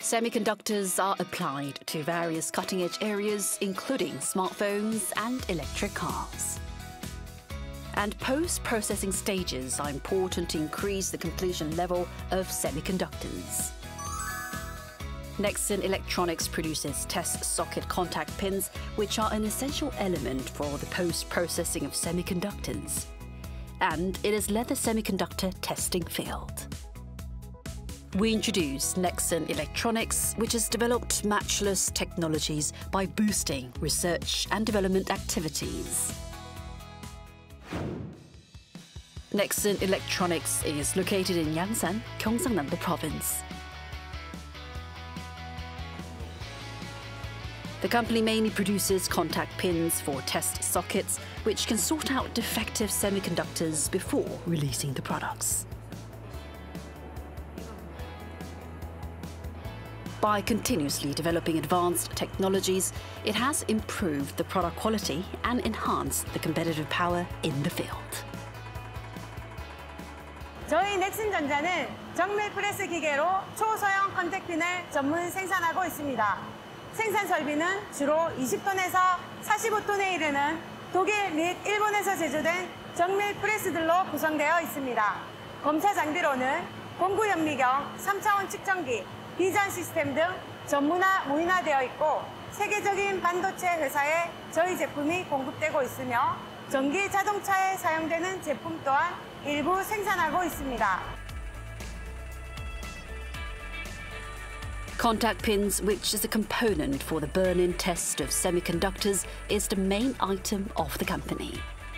Semiconductors are applied to various cutting-edge areas, including smartphones and electric cars. And post-processing stages are important to increase the completion level of semiconductors. Nexon Electronics produces test socket contact pins, which are an essential element for the post-processing of semiconductors. And it has led the semiconductor testing field. We introduce Nexon Electronics, which has developed matchless technologies by boosting research and development activities. Nexon Electronics is located in Yangsan, Gyeongsang-namdo Province. The company mainly produces contact pins for test sockets, which can sort out defective semiconductors before releasing the products. By continuously developing advanced technologies, it has improved the product quality and enhanced the competitive power in the field. 저희 넥슨전자는 정밀 프레스 기계로 초소형 컨택핀을 전문 생산하고 있습니다. 생산 설비는 주로 20톤에서 45톤에 이르는 독일 및 일본에서 제조된 정밀 프레스들로 구성되어 있습니다. 검사 장비로는 공구 현미경, 3차원 측정기, 비전 시스템 등 전문화 모인화되어 있고 세계적인 반도체 회사에 저희 제품이 공급되고 있으며 전기 자동차에 사용되는 제품 또한 일부 생산하고 있습니다. Contact pins, which is a component for the burn-in test of semiconductors, is the main item of the company.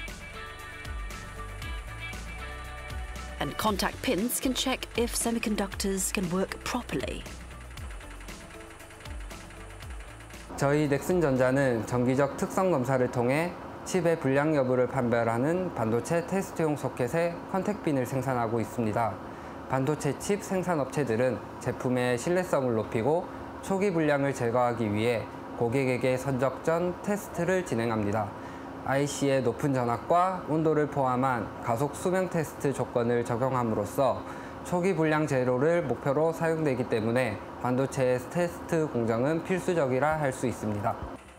And contact pins can check if semiconductors can work properly. 저희 넥슨전자는 정기적 특성 검사를 통해 칩의 불량 여부를 판별하는 반도체 테스트용 소켓의 컨택핀을 생산하고 있습니다. 반도체 칩 생산업체들은 제품의 신뢰성을 높이고 초기 불량을 제거하기 위해 고객에게 선적 전 테스트를 진행합니다. IC의 높은 전압과 온도를 포함한 가속 수명 테스트 조건을 적용함으로써 초기 불량 제로를 목표로 사용되기 때문에 반도체 테스트 공정은 필수적이라 할 수 있습니다.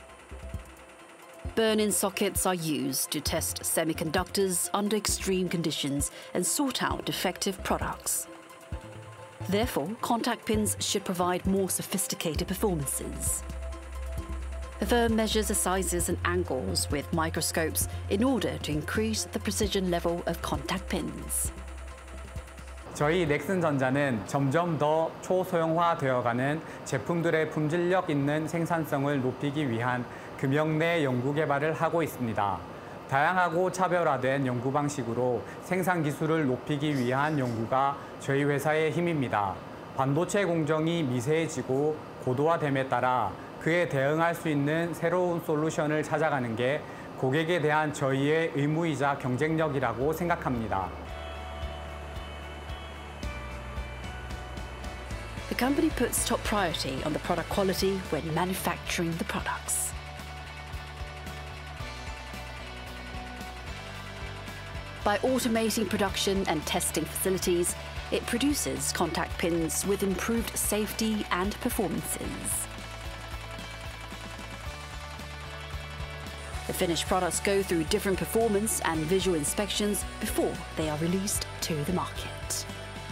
Burn-in sockets are used to test semiconductors under extreme conditions and sort out defective products. Therefore, contact pins should provide more sophisticated performances. The firm measures the sizes and angles with microscopes in order to increase the precision level of contact pins. 저희 넥슨전자는 점점 더 초소형화되어가는 제품들의 품질력 있는 생산성을 높이기 위한 금형 내 연구 개발을 하고 있습니다. 다양하고 차별화된 연구 방식으로 생산 기술을 높이기 위한 연구가 저희 회사의 힘입니다. 반도체 공정이 미세해지고 고도화됨에 따라 그에 대응할 수 있는 새로운 솔루션을 찾아가는 게 고객에 대한 저희의 의무이자 경쟁력이라고 생각합니다. The company puts top priority on the product quality when manufacturing the products. By automating production and testing facilities, it produces contact pins with improved safety and performances. The finished products go through different performance and visual inspections before they are released to the market.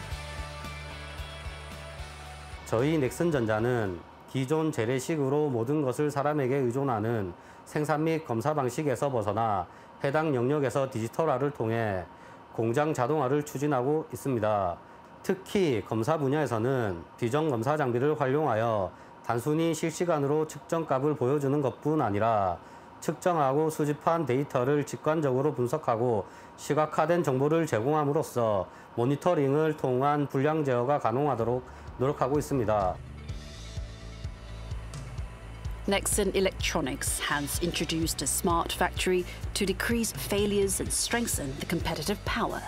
저희 넥슨전자는 기존 재래식으로 모든 것을 사람에게 의존하는 생산 및 검사 방식에서 벗어나 해당 영역에서 디지털화를 통해 공장 자동화를 추진하고 있습니다. 특히 검사 분야에서는 비전 검사 장비를 활용하여 단순히 실시간으로 측정값을 보여주는 것뿐 아니라 측정하고 수집한 데이터를 직관적으로 분석하고 시각화된 정보를 제공함으로써 모니터링을 통한 불량 제어가 가능하도록 노력하고 있습니다. Nexon Electronics has introduced a smart factory to decrease failures and strengthen the competitive power.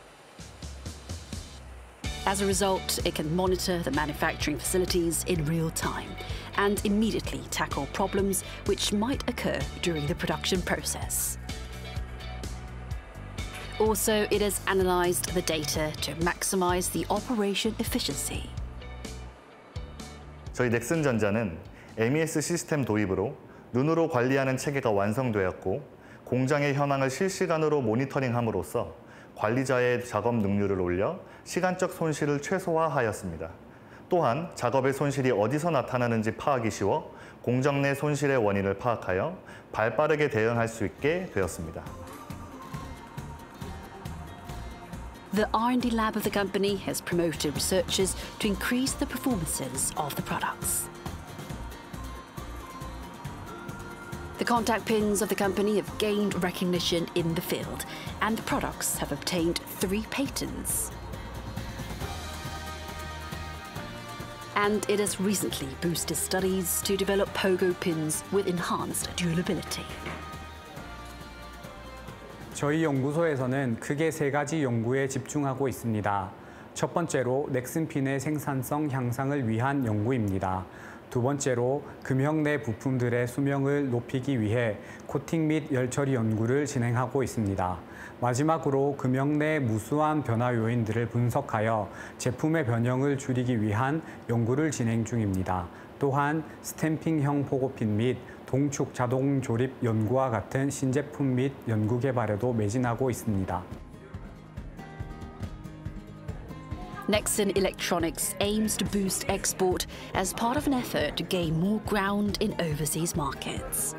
As a result, it can monitor the manufacturing facilities in real time and immediately tackle problems which might occur during the production process. Also, it has analysed the data to maximize the operation efficiency. 저희 넥슨전자는 MES 시스템 도입으로 눈으로 관리하는 체계가 완성되었고 공장의 현황을 실시간으로 모니터링함으로써 관리자의 작업 능률을 올려 시간적 손실을 최소화하였습니다. 또한 작업의 손실이 어디서 나타나는지 파악이 쉬워 공정 내 손실의 원인을 파악하여 발빠르게 대응할 수 있게 되었습니다. The R&D lab of the company has promoted researchers to increase the performances of the products. The contact pins of the company have gained recognition in the field, and the products have obtained 3 patents. And it has recently boosted studies to develop pogo pins with enhanced durability. 저희 연구소에서는 크게 3가지 연구에 집중하고 있습니다. 첫 번째로 넥슨핀의 생산성 향상을 위한 연구입니다. 두 번째로 금형 내 부품들의 수명을 높이기 위해 코팅 및 열처리 연구를 진행하고 있습니다. 마지막으로 금형 내 무수한 변화 요인들을 분석하여 제품의 변형을 줄이기 위한 연구를 진행 중입니다. 또한 스탬핑형 포고핀 및 동축 자동 조립 연구와 같은 신제품 및 연구 개발에도 매진하고 있습니다. Nexen Electronics aims to boost export as part of an effort to gain more ground in overseas markets.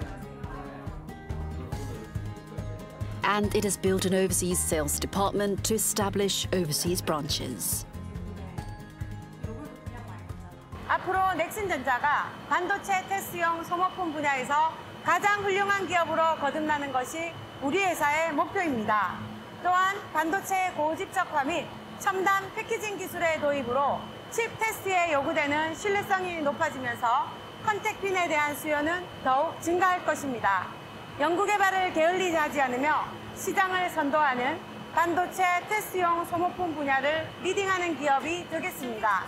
And it has built an overseas sales department to establish overseas branches. 앞으로 넥슨전자가 반도체 테스트용 소모품 분야에서 가장 훌륭한 기업으로 거듭나는 것이 우리 회사의 목표입니다. 또한 반도체 고집적화 및 첨단 패키징 기술의 도입으로 칩 테스트에 요구되는 신뢰성이 높아지면서 컨택핀에 대한 수요는 더욱 증가할 것입니다. 연구개발을 게을리하지 않으며 시장을 선도하는 반도체 테스트용 소모품 분야를 리딩하는 기업이 되겠습니다.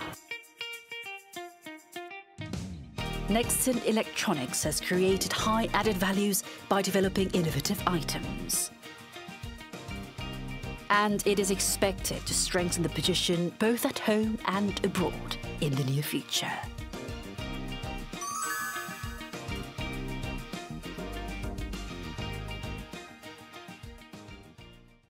Nexen Electronics has created high added values by developing innovative items. And it is expected to strengthen the position both at home and abroad in the near future.